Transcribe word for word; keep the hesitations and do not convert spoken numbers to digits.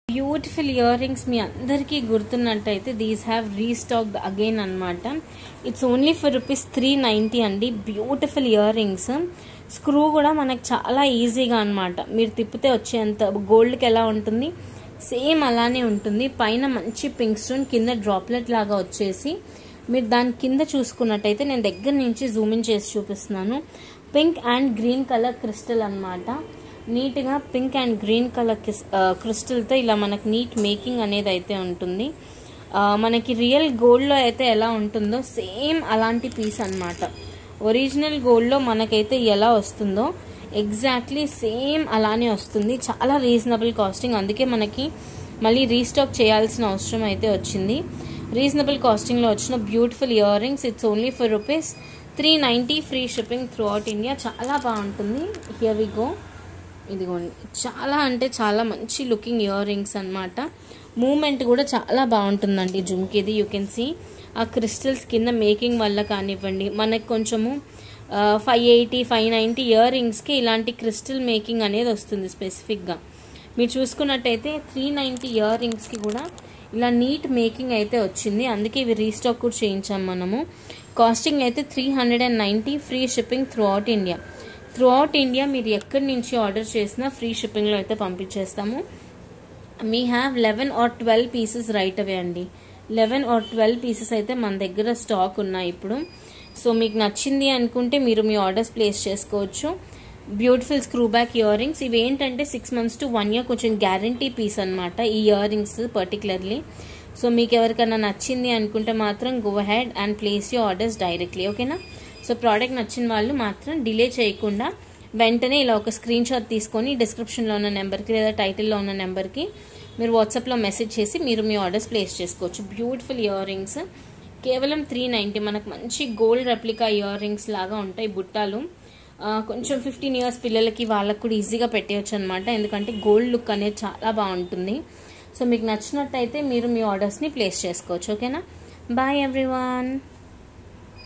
Beautiful ear rings మీ అందరికీ గుర్తున్నట్టయితే దీస్ హ్యావ్ రీస్టాక్డ్ అగైన్ అనమాట. It's only for rupees three ninety అండి. Beautiful ear rings. స్క్రూ కూడా మనకు చాలా ఈజీగా అనమాట. మీరు తిప్పితే వచ్చేంత గోల్డ్కి ఎలా ఉంటుంది సేమ్ అలానే ఉంటుంది. పైన మంచి పింక్ స్టోన్, కింద డ్రాప్లెట్ లాగా వచ్చేసి మీరు దాని కింద చూసుకున్నట్టయితే నేను దగ్గర నుంచి జూమ్ ఇన్ చేసి చూపిస్తున్నాను. Pink and green colour crystal అనమాట. నీట్గా పింక్ అండ్ గ్రీన్ కలర్ క్రిస్టల్తో ఇలా మనకు నీట్ మేకింగ్ అనేది అయితే ఉంటుంది. మనకి రియల్ గోల్డ్లో అయితే ఎలా ఉంటుందో సేమ్ అలాంటి పీస్ అనమాట. ఒరిజినల్ గోల్డ్లో మనకైతే ఎలా వస్తుందో ఎగ్జాక్ట్లీ సేమ్ అలానే వస్తుంది. చాలా రీజనబుల్ కాస్టింగ్, అందుకే మనకి మళ్ళీ రీస్టాక్ చేయాల్సిన అవసరం అయితే వచ్చింది. రీజనబుల్ కాస్టింగ్లో వచ్చిన beautiful ear rings. It's only for rupees three ninety, free shipping throughout India. చాలా బాగుంటుంది. Here we go. ఇదిగోండి, చాలా అంటే చాలా మంచి లుకింగ్ ఇయర్ రింగ్స్ అనమాట. మూమెంట్ కూడా చాలా బాగుంటుందండి జుమ్కీది. యూ కెన్ సీ ఆ క్రిస్టల్స్ కింద మేకింగ్ వల్ల కానివ్వండి, మనకు కొంచెము five eighty five ninety ear రింగ్స్కి ఇలాంటి క్రిస్టల్ మేకింగ్ అనేది వస్తుంది స్పెసిఫిక్గా. మీరు చూసుకున్నట్టయితే త్రీ నైంటీ ఇయర్ రింగ్స్కి కూడా ఇలా నీట్ మేకింగ్ అయితే వచ్చింది. అందుకే ఇవి రీస్టాక్ కూడా చేయించాం మనము. కాస్టింగ్ అయితే three hundred and ninety, free shipping throughout India. Throughout India మీరు ఎక్కడి నుంచి ఆర్డర్ చేసినా ఫ్రీ షిప్పింగ్లో అయితే పంపించేస్తాము. మీ have eleven or twelve pieces right away అండి. లెవెన్ ఆర్ ట్వెల్వ్ పీసెస్ అయితే మన దగ్గర స్టాక్ ఉన్నాయి ఇప్పుడు. సో మీకు నచ్చింది అనుకుంటే మీరు మీ ఆర్డర్స్ ప్లేస్ చేసుకోవచ్చు. Beautiful screw back ear rings. ఇవి ఏంటంటే six months to one year కొంచెం గ్యారంటీ పీస్ అనమాట ఈ ఇయర్ రింగ్స్ పర్టికులర్లీ. సో మీకు ఎవరికైనా నచ్చింది అనుకుంటే మాత్రం go head and place your orders directly, ఓకేనా. సో ప్రోడక్ట్ నచ్చిన వాళ్ళు మాత్రం డిలే చేయకుండా వెంటనే ఇలా ఒక స్క్రీన్ షాట్ తీసుకొని డిస్క్రిప్షన్లో ఉన్న నెంబర్కి లేదా టైటిల్లో ఉన్న నెంబర్కి మీరు వాట్సాప్లో మెసేజ్ చేసి మీరు మీ ఆర్డర్స్ ప్లేస్ చేసుకోవచ్చు. బ్యూటిఫుల్ ఇయర్ రింగ్స్ కేవలం త్రీ నైంటీ. మనకు మంచి గోల్డ్ రెప్లికా ఇయర్ రింగ్స్ లాగా ఉంటాయి బుట్టాలు. కొంచెం ఫిఫ్టీన్ ఇయర్స్ పిల్లలకి వాళ్ళకు కూడా ఈజీగా పెట్టేయచ్చు అనమాట, ఎందుకంటే గోల్డ్ లుక్ అనేది చాలా బాగుంటుంది. సో మీకు నచ్చినట్టయితే మీరు మీ ఆర్డర్స్ని ప్లేస్ చేసుకోవచ్చు, ఓకేనా. Bye everyone.